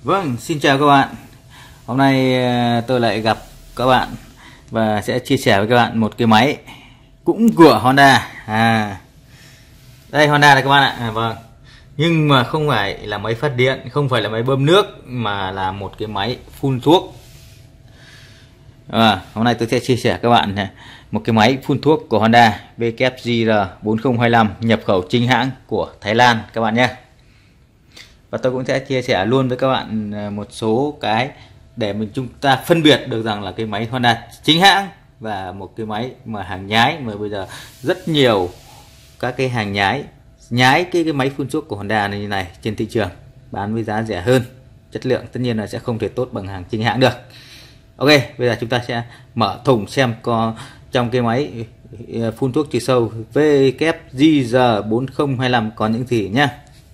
Vâng, xin chào các bạn. Hôm nay tôi lại gặp các bạn và sẽ chia sẻ với các bạn một cái máy cũng của Honda. Đây Honda này các bạn ạ. Vâng. Nhưng mà không phải là máy phát điện, không phải là máy bơm nước mà là một cái máy phun thuốc. Hôm nay tôi sẽ chia sẻ các bạn một cái máy phun thuốc của Honda WKZR4025 nhập khẩu chính hãng của Thái Lan các bạn nhé. Và tôi cũng sẽ chia sẻ luôn với các bạn một số cái để chúng ta phân biệt được rằng là cái máy Honda chính hãng và một cái máy mà hàng nhái, mà bây giờ rất nhiều các cái hàng nhái cái máy phun thuốc của Honda này như này trên thị trường bán với giá rẻ hơn, chất lượng tất nhiên là sẽ không thể tốt bằng hàng chính hãng được. Ok, bây giờ chúng ta sẽ mở thùng xem có trong cái máy phun thuốc trừ sâu WKZR4025 có những gì nhá.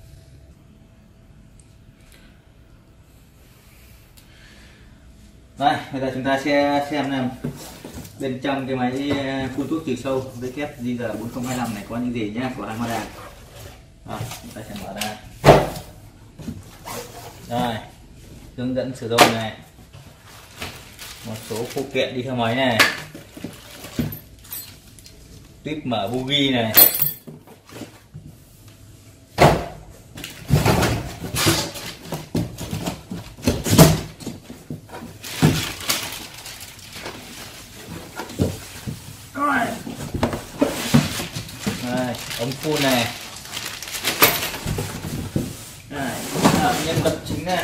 Đây, bây giờ chúng ta sẽ xem nào bên trong cái máy phun thuốc trừ sâu WKZR4025 này có những gì nhá, của hãng Honda. Chúng ta sẽ mở ra. Rồi, hướng dẫn sử dụng này, một số phụ kiện đi theo máy này, tuyếp mở bugi này, ống phun này, nhân vật chính này,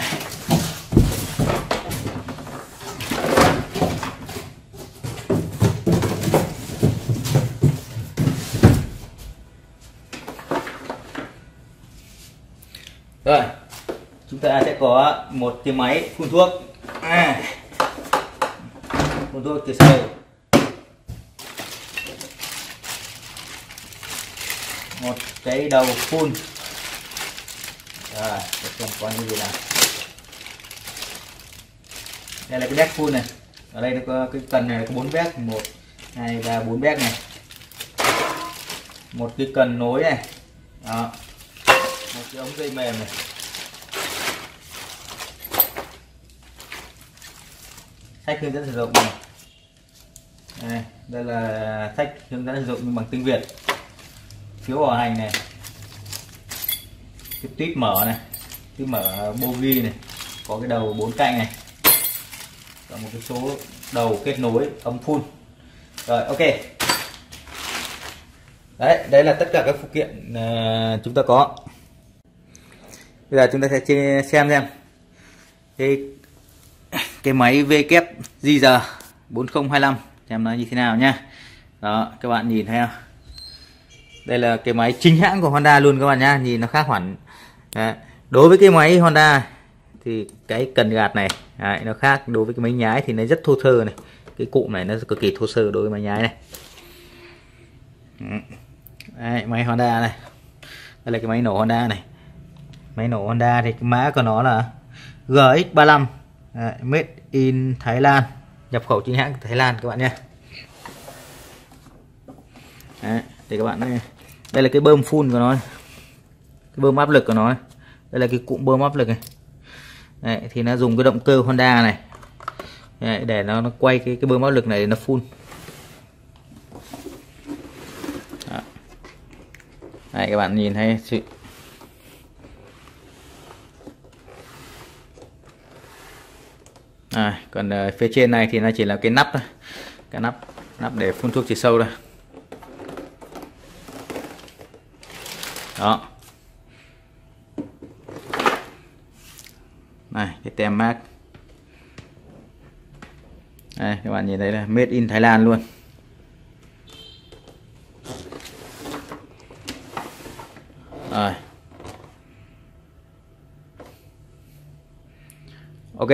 rồi chúng ta sẽ có một cái máy phun thuốc, phun thuốc trừ sâu, một cái đầu phun. Rồi, xem có những gì nào. Đây là cái béc phun này. Ở đây nó có cái cần này có 4 béc, 1 2 3 4 béc này. Một cái cần nối này. Đó. Một cái ống dây mềm này. Sách hướng dẫn sử dụng này. Đây là sách hướng dẫn sử dụng nhưng bằng tiếng Việt. Phiếu bảo hành này, cái tuyếp mở này, tuyếp mở bogie này, có cái đầu 4 cạnh này, và một cái số đầu kết nối ống phun. Rồi, ok. Đấy là tất cả các phụ kiện chúng ta có. Bây giờ chúng ta sẽ xem cái máy WKZR4025 xem nó như thế nào nhá. Đó, các bạn nhìn thấy không? Đây là cái máy chính hãng của Honda luôn các bạn nhá, nhìn nó khác hẳn. Đối với cái máy Honda thì cái cần gạt này nó khác, đối với cái máy nhái thì nó rất thô sơ này, cái cụm này nó cực kỳ thô sơ đối với máy nhái này. Đấy, máy Honda này, đây là cái máy nổ Honda này. Máy nổ Honda thì cái mã của nó là GX35, made in Thái Lan, nhập khẩu chính hãng của Thái Lan các bạn nhé. Thì các bạn đây là cái bơm phun của nó, cái bơm áp lực của nó, đây là cái cụm bơm áp lực này. Đấy, thì nó dùng cái động cơ Honda này. Đấy, để nó quay cái bơm áp lực này để nó phun. Đó. Đấy, các bạn nhìn thấy sự còn phía trên này thì nó chỉ là cái nắp thôi, cái nắp để phun thuốc trừ sâu thôi. Đó, này cái tem mác đây, các bạn nhìn thấy là made in Thái Lan luôn. Rồi, ok.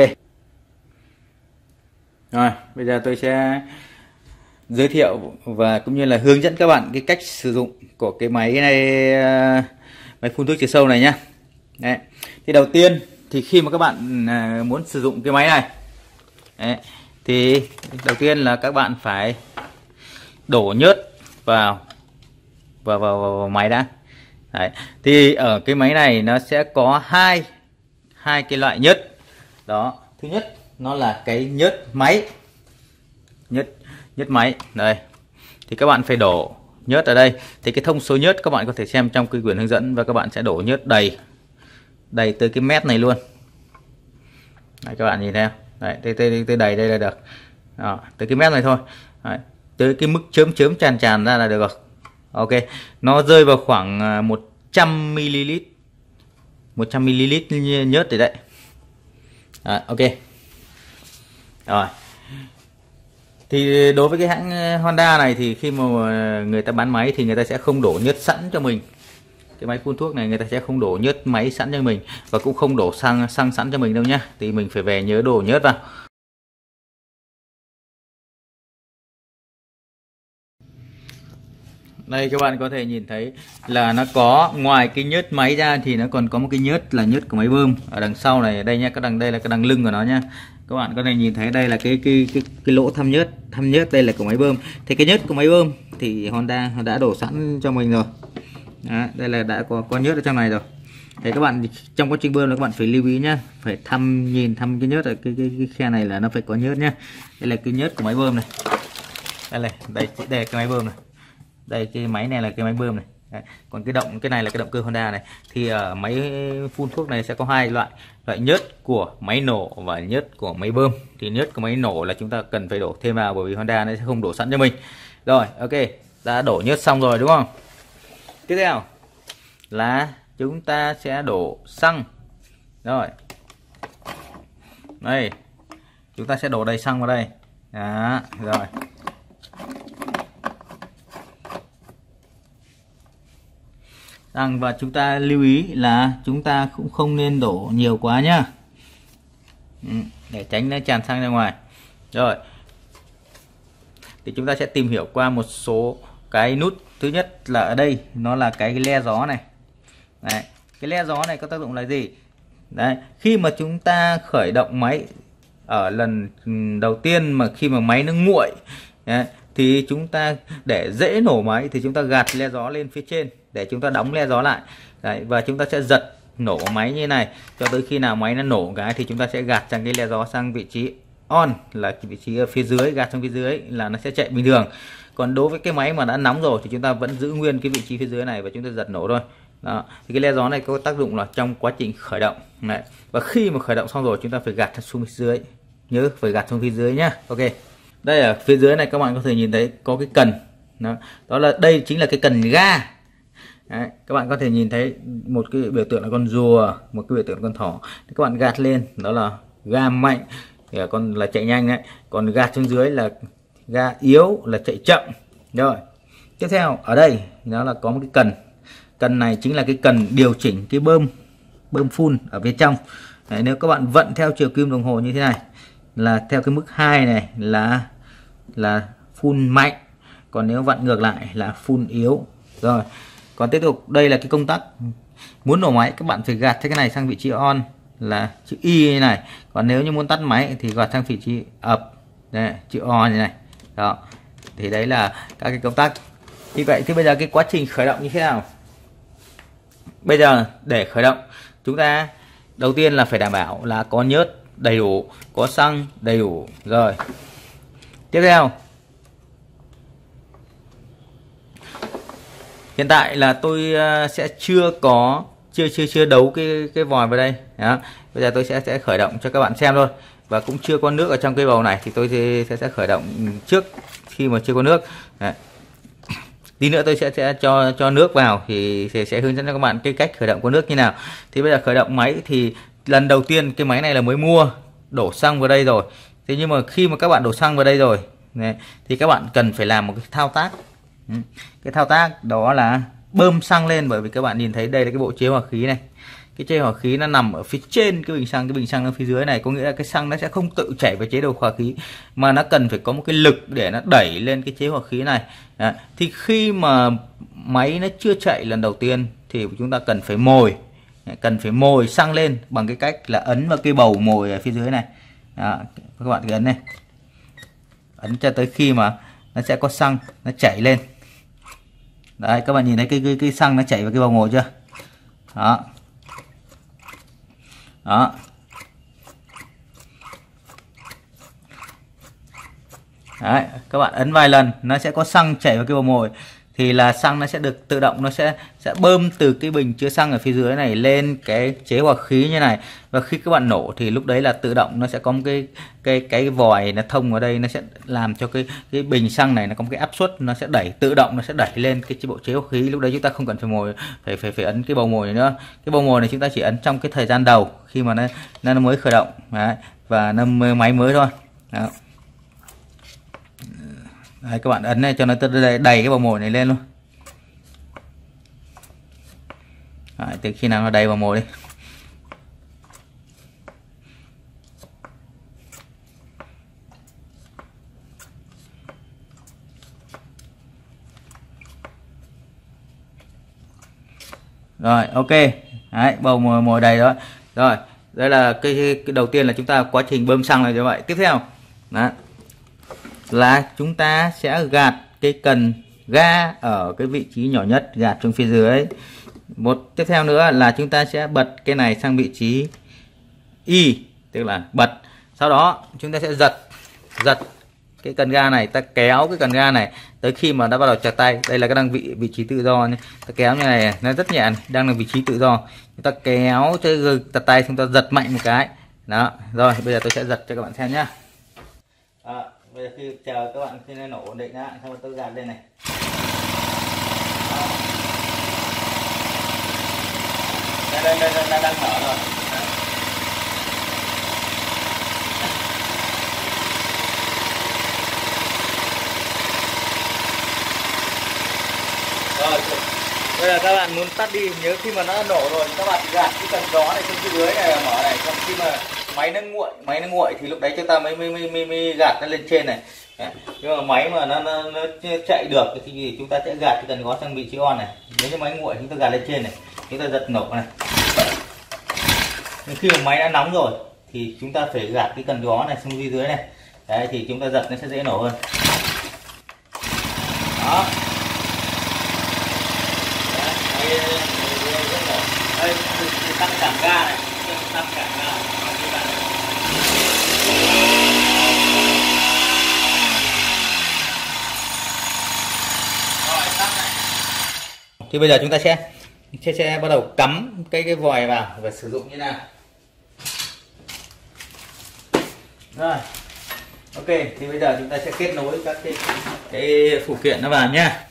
Rồi, bây giờ tôi sẽ giới thiệu và cũng như là hướng dẫn các bạn cái cách sử dụng của cái máy này, máy phun thuốc trừ sâu này nhá. Đấy. Thì đầu tiên thì khi mà các bạn muốn sử dụng cái máy này, đấy, thì đầu tiên là các bạn phải đổ nhớt vào máy đã. Đấy. Thì ở cái máy này nó sẽ có hai cái loại nhớt. Đó, thứ nhất nó là cái nhớt máy, nhớt máy đây. Thì các bạn phải đổ nhớt ở đây. Thì cái thông số nhớt các bạn có thể xem trong cái quyển hướng dẫn, và các bạn sẽ đổ nhớt đầy tới cái mép này luôn. Đấy, các bạn nhìn theo. Đấy, tới đầy đây là được. Đó, tới cái mép này thôi. Đấy, tới cái mức chớm tràn ra là được rồi. Ok, nó rơi vào khoảng 100ml 100ml nhớt rồi đấy. Ok. Rồi. Thì đối với cái hãng Honda này thì khi mà người ta bán máy thì người ta sẽ không đổ nhớt sẵn cho mình. Cái máy phun thuốc này người ta sẽ không đổ nhớt máy sẵn cho mình, và cũng không đổ xăng sẵn cho mình đâu nhá. Thì mình phải về nhớ đổ nhớt vào. Đây các bạn có thể nhìn thấy là nó có, ngoài cái nhớt máy ra thì nó còn có một cái nhớt là nhớt của máy bơm ở đằng sau này, đây nhá, đây là cái đằng lưng của nó nhá. Các bạn có thể nhìn thấy đây là cái lỗ thăm nhớt đây là của máy bơm. Thì cái nhớt của máy bơm thì Honda đã đổ sẵn cho mình rồi. Đó, đây là đã có nhớt ở trong này rồi. Thế các bạn trong quá trình bơm là các bạn phải lưu ý nhá, phải nhìn thăm cái nhớt ở cái khe này là nó phải có nhớt nhá. Đây là cái nhớt của máy bơm này. Đây là cái máy bơm này. Đây cái máy này là cái máy bơm này. Đấy. Còn cái này là cái động cơ Honda này. Thì ở máy phun thuốc này sẽ có hai loại nhớt của máy nổ và nhớt của máy bơm. Thì nhớt của máy nổ là chúng ta cần phải đổ thêm vào, bởi vì Honda nó sẽ không đổ sẵn cho mình. Rồi, ok, đã đổ nhớt xong rồi đúng không? Tiếp theo là chúng ta sẽ đổ xăng. Rồi. Đây. Chúng ta sẽ đổ đầy xăng vào đây. Đó, rồi. Và chúng ta lưu ý là chúng ta cũng không nên đổ nhiều quá nhá, để tránh nó tràn xăng ra ngoài. Rồi thì chúng ta sẽ tìm hiểu qua một số cái nút. Thứ nhất là ở đây nó là cái le gió này. Đấy, cái le gió này có tác dụng là gì? Đấy, khi mà chúng ta khởi động máy ở lần đầu tiên mà khi mà máy nó nguội, đấy, thì chúng ta để dễ nổ máy thì chúng ta gạt le gió lên phía trên để chúng ta đóng le gió lại. Đấy, và chúng ta sẽ giật nổ máy như này cho tới khi nào máy nó nổ cái thì chúng ta sẽ gạt sang cái le gió sang vị trí on, là cái vị trí ở phía dưới, gạt sang phía dưới là nó sẽ chạy bình thường. Còn đối với cái máy mà đã nóng rồi thì chúng ta vẫn giữ nguyên cái vị trí phía dưới này và chúng ta giật nổ thôi. Đó, thì cái le gió này có tác dụng là trong quá trình khởi động này, và khi mà khởi động xong rồi chúng ta phải gạt xuống phía dưới, nhớ phải gạt xuống phía dưới nhá. Ok, đây ở phía dưới này các bạn có thể nhìn thấy có cái cần đó là đây chính là cái cần ga. Đấy, các bạn có thể nhìn thấy một cái biểu tượng là con rùa, một cái biểu tượng là con thỏ. Các bạn gạt lên đó là ga mạnh, còn là chạy nhanh đấy, còn gạt xuống dưới là ga yếu, là chạy chậm. Rồi tiếp theo ở đây nó là có một cái cần này chính là cái cần điều chỉnh cái bơm phun ở phía trong. Đấy, nếu các bạn vận theo chiều kim đồng hồ như thế này là theo cái mức 2 này là phun mạnh, còn nếu vặn ngược lại là phun yếu. Rồi còn tiếp tục đây là cái công tắc muốn nổ máy, các bạn phải gạt cái này sang vị trí on là chữ Y như này, còn nếu như muốn tắt máy thì gạt sang vị trí up, đây chữ O như này. Đó, thì đấy là các cái công tắc. Như vậy thì bây giờ cái quá trình khởi động như thế nào? Bây giờ để khởi động chúng ta đầu tiên là phải đảm bảo là có nhớt đầy đủ, có xăng đầy đủ. Rồi tiếp theo, hiện tại là tôi sẽ chưa đấu cái vòi vào đây. Đó, bây giờ tôi sẽ khởi động cho các bạn xem thôi, và cũng chưa có nước ở trong cái bầu này thì tôi sẽ khởi động trước khi mà chưa có nước. Đấy. Tí nữa tôi sẽ cho nước vào thì sẽ hướng dẫn cho các bạn cái cách khởi động có nước như nào. Thì bây giờ khởi động máy thì lần đầu tiên cái máy này là mới mua, đổ xăng vào đây rồi. Thế nhưng mà khi mà các bạn đổ xăng vào đây rồi này, thì các bạn cần phải làm một cái thao tác. Cái thao tác đó là bơm xăng lên, bởi vì các bạn nhìn thấy đây là cái bộ chế hỏa khí này. Cái chế hỏa khí nó nằm ở phía trên cái bình xăng ở phía dưới này, có nghĩa là cái xăng nó sẽ không tự chảy về chế độ hỏa khí mà nó cần phải có một cái lực để nó đẩy lên cái chế hỏa khí này. Đấy. Thì khi mà máy nó chưa chạy lần đầu tiên thì chúng ta cần phải mồi xăng lên bằng cái cách là ấn vào cái bầu mồi ở phía dưới này. Đó, các bạn cứ ấn này, ấn cho tới khi mà nó sẽ có xăng nó chảy lên. Đấy, các bạn nhìn thấy cái xăng nó chảy vào cái bầu mồi chưa? Đó. Đó. Đấy, các bạn ấn vài lần nó sẽ có xăng chảy vào cái bầu mồi, thì là xăng nó sẽ được tự động, nó sẽ bơm từ cái bình chứa xăng ở phía dưới này lên cái chế hỏa khí như này, và khi các bạn nổ thì lúc đấy là tự động nó sẽ có một cái vòi nó thông vào đây, nó sẽ làm cho cái bình xăng này nó có một cái áp suất, nó sẽ đẩy tự động, nó sẽ đẩy lên cái bộ chế hỏa khí. Lúc đấy chúng ta không cần phải ấn cái bầu mồi này nữa. Cái bầu mồi này chúng ta chỉ ấn trong cái thời gian đầu khi mà nó mới khởi động. Đấy, và nó máy mới thôi. Đó. Đấy, các bạn ấn này cho nó đầy cái bầu mồi này lên luôn. Đấy, từ khi nào nó đầy bầu mồi đi. Rồi, ok. Đấy, bầu mồi đầy đó. Rồi, đây là cái đầu tiên là chúng ta quá trình bơm xăng này như vậy. Tiếp theo đó là chúng ta sẽ gạt cái cần ga ở cái vị trí nhỏ nhất, gạt xuống phía dưới. Tiếp theo nữa là chúng ta sẽ bật cái này sang vị trí Y, tức là bật. Sau đó chúng ta sẽ giật cái cần ga này, ta kéo cái cần ga này tới khi mà đã bắt đầu chặt tay. Đây là cái đang vị trí tự do nhé. Ta kéo như này, nó rất nhẹ này, đang là vị trí tự do. Chúng ta kéo tới chặt tay, chúng ta giật mạnh một cái. Đó, rồi bây giờ tôi sẽ giật cho các bạn xem nhá. Bây giờ khi chờ các bạn khi nó nổ ổn định á, xong rồi tôi gạt lên này. Đây đang nở rồi. Rồi, bây giờ các bạn muốn tắt đi, nhớ khi mà nó nổ rồi các bạn gạt cái cần gió này xuống phía dưới này, mở này, xong khi mà máy nó nguội thì lúc đấy chúng ta mới gạt nó lên trên này. Nhưng mà máy mà nó chạy được thì chúng ta sẽ gạt cái cần gió sang vị trí on này. Nếu như máy nguội chúng ta gạt lên trên này, chúng ta giật nổ này. Nhưng khi mà máy đã nóng rồi thì chúng ta phải gạt cái cần gió này xuống phía dưới này. Đấy thì chúng ta giật nó sẽ dễ nổ hơn. Đó. Đây, tăng giảm ga này, tăng giảm ga. Rồi, tắt này. Thì bây giờ chúng ta sẽ bắt đầu cắm cái vòi vào và sử dụng như nào. Rồi. Ok, thì bây giờ chúng ta sẽ kết nối các cái phụ kiện nó vào nhá.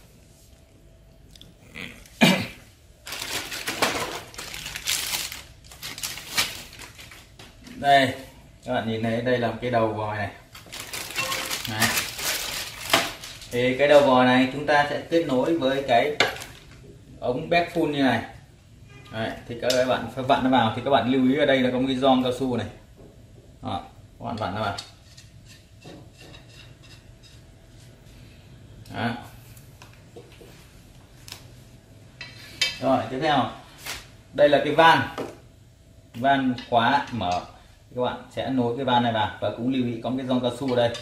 Đây, các bạn nhìn thấy đây là một cái đầu vòi này. Đấy. Thì cái đầu vòi này chúng ta sẽ kết nối với cái ống back full như này. Đấy, thì các bạn phải vặn nó vào, thì các bạn lưu ý ở đây là có một cái gioăng cao su này. Đó, các bạn vặn nó vào. Đó. Rồi, tiếp theo đây là cái van khóa mở, các bạn sẽ nối cái van này vào, và cũng lưu ý có cái gioăng cao su ở đây.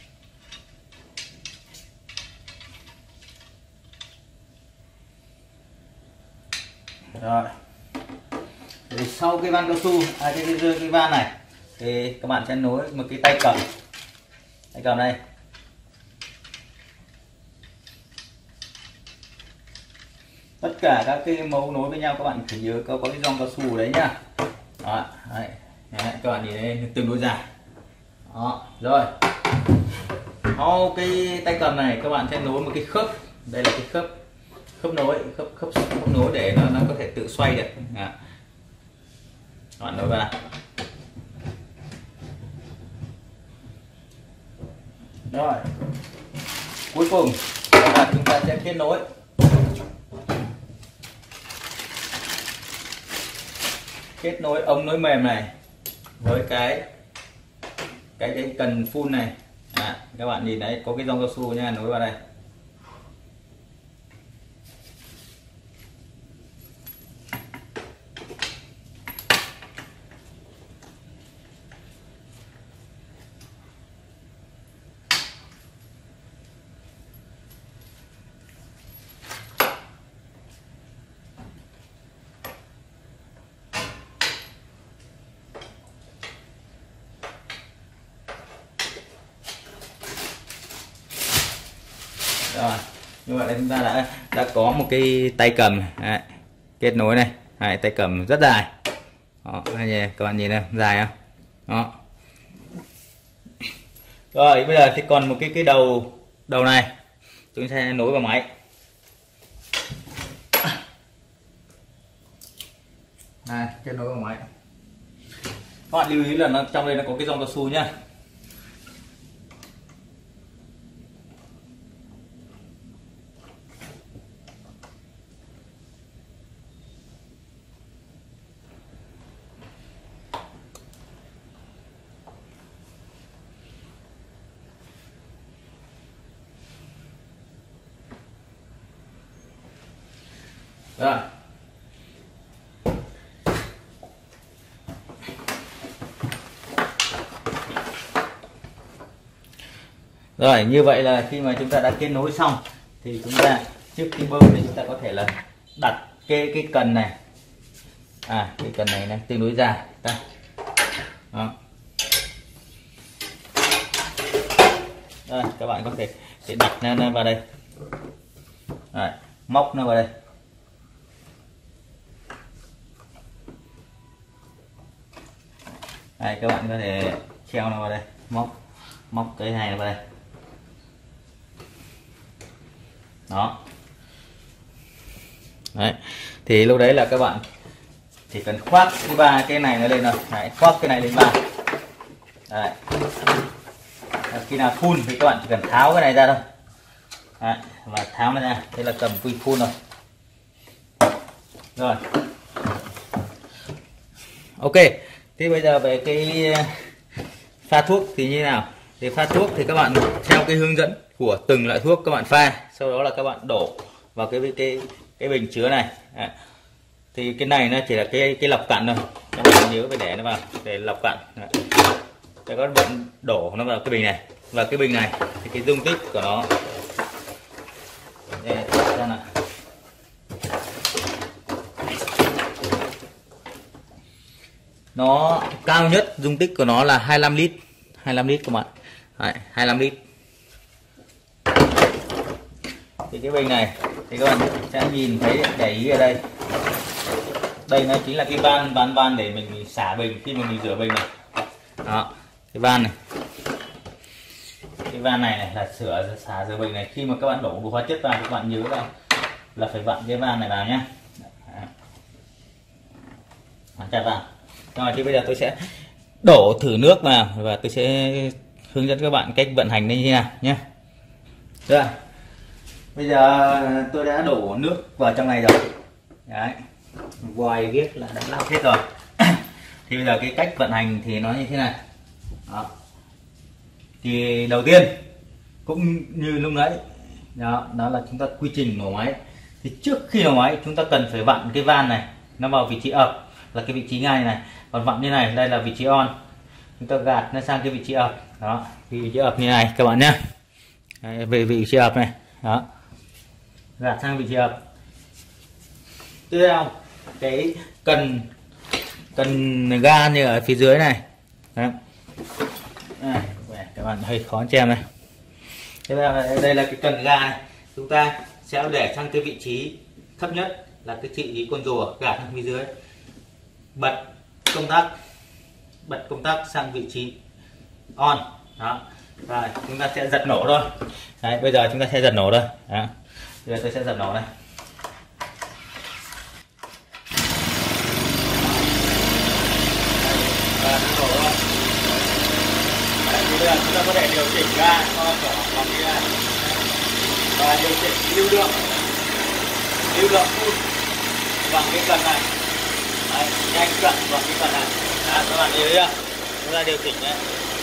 Rồi thì sau cái van cao su cái van này thì các bạn sẽ nối một cái tay cầm đây. Tất cả các cái mấu nối với nhau các bạn phải nhớ có cái gioăng cao su đấy nhá. Đó, đấy. Đấy, các bạn nhìn thấy tương đối dài. Đó, rồi. Sau cái tay cầm này các bạn sẽ nối một cái khớp. Đây là cái khớp nối để nó có thể tự xoay được. Đó. Các bạn nối vào. Rồi. Cuối cùng là chúng ta sẽ kết nối ống nối mềm này với cái cần phun này. Các bạn nhìn đấy có cái gioăng cao su nha, nối vào đây. Rồi, như vậy là chúng ta đã có một cái tay cầm đấy, kết nối này, đấy, tay cầm rất dài. Đó, các bạn nhìn này, dài không? Đó. Rồi bây giờ thì còn một cái đầu này chúng ta sẽ nối vào máy. Này, kết nối vào máy. Các bạn lưu ý là nó trong đây nó có cái gioăng cao su nhá. Rồi. Rồi, như vậy là khi mà chúng ta đã kết nối xong thì chúng ta trước khi bơm thì chúng ta có thể là đặt cái cần này, cái cần này tương đối dài. Đó. Rồi, các bạn có thể đặt nó vào đây. Rồi, móc nó vào đây. Đây, các bạn có thể treo nó vào đây, móc cái này vào đây. Đó. Đấy. Thì lúc đấy là các bạn chỉ cần khoác cái này nó lên rồi. Đấy, khoác cái này lên ba. Đấy. Khi nào phun thì các bạn chỉ cần tháo cái này ra thôi. Đấy, và tháo nó ra. Đây là cầm quy phun rồi. Rồi. Ok. Thế bây giờ về cái pha thuốc thì như thế nào? Để pha thuốc thì các bạn theo cái hướng dẫn của từng loại thuốc các bạn pha, sau đó là các bạn đổ vào cái bình chứa này. Đấy. Thì cái này nó chỉ là cái lọc cặn thôi, các bạn nhớ phải để nó vào để lọc cặn. Để các bạn đổ nó vào cái bình này, và cái bình này thì cái dung tích của nó đây, ra nào. Nó cao nhất dung tích của nó là 25 lít, 25 lít các bạn. Đấy, 25 lít. Thì cái bình này thì các bạn sẽ nhìn thấy, để ý ở đây. Đây nó chính là cái van để mình xả bình khi mà mình rửa bình này. Đó, cái van này. Cái van này là xả rửa bình này. Khi mà các bạn đổ hóa chất vào, các bạn nhớ là phải vặn cái van này vào nhé. Chặt vào. Rồi thì bây giờ tôi sẽ đổ thử nước vào và tôi sẽ hướng dẫn các bạn cách vận hành như thế nào nhé. Rồi. Bây giờ tôi đã đổ nước vào trong này rồi. Đấy. Vòi viết là đã lắp hết rồi. Thì bây giờ cái cách vận hành thì nó như thế này. Đó. Thì đầu tiên cũng như lúc nãy, đó là chúng ta quy trình nổ máy. Thì trước khi nổ máy chúng ta cần phải vặn cái van này nó vào vị trí ập, là cái vị trí ngay này. Còn vặn như này, đây là vị trí on. Chúng ta gạt nó sang cái vị trí ập. Đó, vị trí ập như này các bạn nhé. Về vị trí ập này. Đó. Gạt sang vị trí ập. Tiếp theo cái cần ga như ở phía dưới này. Đó. Các bạn hơi khó xem này. Đây là cái cần ga này. Chúng ta sẽ để sang cái vị trí thấp nhất là cái vị trí con rùa, gạt sang phía dưới. Bật công tắc sang vị trí on. Đó. Rồi chúng ta sẽ giật nổ thôi. Đấy, bây giờ chúng ta sẽ giật nổ thôi. Đó. Bây giờ tôi sẽ giật nổ này. Và nổ rồi. Đấy, bây giờ chúng ta có thể điều chỉnh ga cho nổ bằng cái này. Và điều chỉnh lưu lượng phun bằng cái cần này. Đấy, nhanh chậm bằng cái cần này. Đó, các bạn nhìn thấy chưa? Chúng ta điều chỉnh nhé.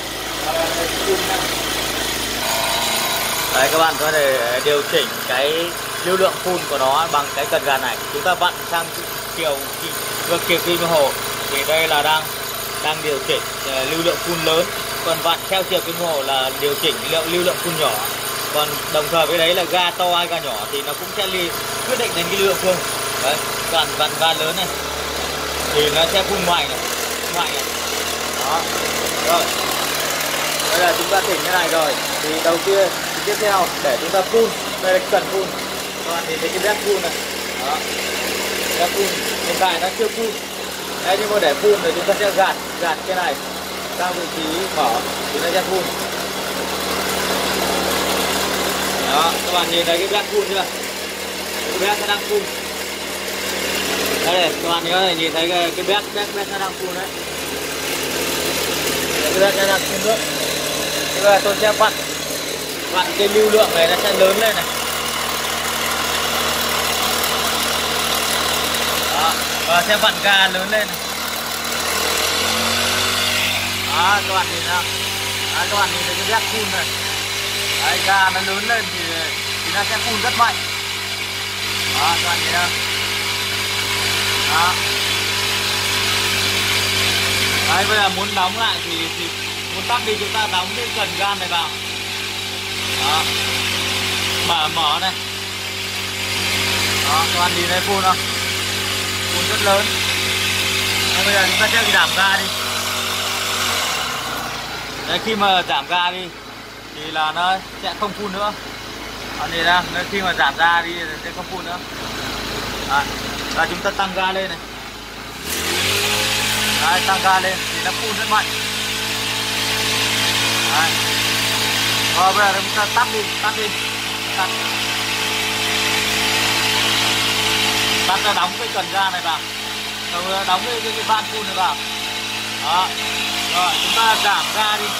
Đấy, các bạn có thể điều chỉnh cái lưu lượng phun của nó bằng cái cần gạt này. Chúng ta vặn sang chiều kim đồng hồ thì đây là đang điều chỉnh lưu lượng phun lớn, còn vặn theo chiều kim đồng hồ là điều chỉnh lưu lượng phun nhỏ. Còn đồng thời với đấy là ga to hay ga nhỏ thì nó cũng sẽ quyết định đến cái lưu lượng phun. Đấy, còn vặn ga lớn này thì nó sẽ phun ngoài này. Đó. Rồi. Bây giờ chúng ta chỉnh cái này rồi thì tiếp theo để chúng ta phun Đây là cần phun. Các bạn nhìn thấy cái bếp phun này. Đó. Bếp phun hiện tại nó chưa phun. Đấy, nhưng mà để phun thì chúng ta sẽ gạt cái này sang vị trí mở thì nó sẽ phun. Đó, các bạn nhìn thấy cái bếp phun chưa? Cái bếp nó đang phun. Đây, các bạn nhớ nhìn thấy cái bếp nó đang phun đấy. Cái bếp nó đang phun nước. Bây giờ tôi sẽ vặn cái lưu lượng này nó sẽ lớn lên này. Đó, và sẽ vặn ga lớn lên này. Đó, các bạn nhìn nào. Đó, các bạn nhìn thấy cái bếp phun này. Đấy, ga nó lớn lên thì nó sẽ phun rất mạnh. Đó, các bạn nhìn không? Đó. Đấy, bây giờ muốn đóng lại thì muốn tắt đi chúng ta đóng cái cần gan này vào. Đó. Mở này. Đó, các bạn nhìn thấy phun không? Phun rất lớn. Đấy, bây giờ chúng ta sẽ giảm ga đi. Đấy, khi mà giảm ga đi thì là nó sẽ không phun nữa. Bạn nhìn ra, khi mà giảm ga đi thì sẽ không phun nữa. Và chúng ta tăng ga lên này. Đấy, tăng ga lên thì nó phun rất mạnh. Đấy. Rồi bây giờ chúng ta tắt đi. Tắt ra, đóng cái cần ga này vào. Rồi đóng cái van phun này vào. Đó. Rồi chúng ta giảm ga đi.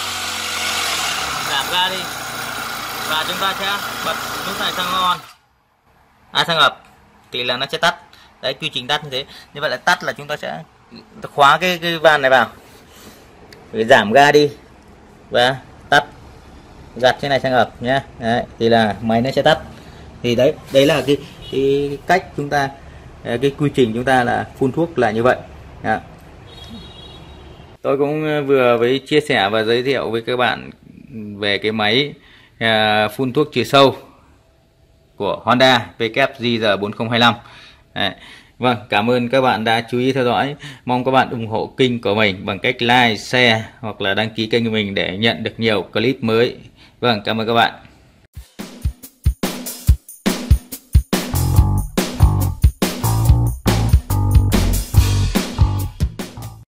Và chúng ta sẽ bật nút này sang on. Sang ập thì là nó sẽ tắt. Đấy, quy trình tắt như thế. Như vậy là tắt là chúng ta sẽ khóa cái van này vào. Để giảm ga đi và tắt. Gạt cái này sang ập nhé. Đấy, thì là máy nó sẽ tắt. Thì đấy là cái cách chúng ta, cái quy trình chúng ta là phun thuốc là như vậy. Đó. Tôi cũng vừa mới chia sẻ và giới thiệu với các bạn về cái máy phun thuốc trừ sâu của Honda WZR4025. Đấy. Vâng, cảm ơn các bạn đã chú ý theo dõi. Mong các bạn ủng hộ kênh của mình bằng cách like, share hoặc là đăng ký kênh của mình để nhận được nhiều clip mới. Vâng, cảm ơn các bạn.